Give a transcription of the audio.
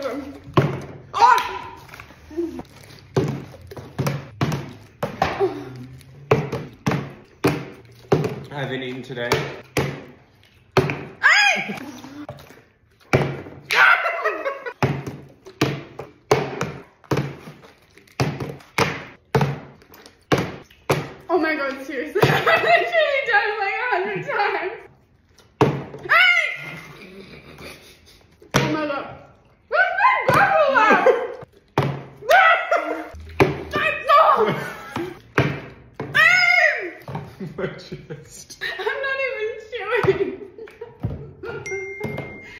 good. Oh! I haven't eaten today. Hey! Oh my god, seriously. I've literally done it like 100 times. Hey! Oh my god. Where's my bubble at? No! Hey! My chest.